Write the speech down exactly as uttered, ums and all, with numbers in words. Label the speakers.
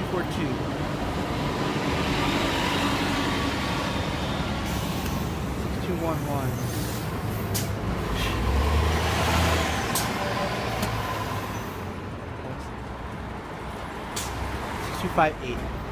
Speaker 1: four two. six two one one. six two five eight.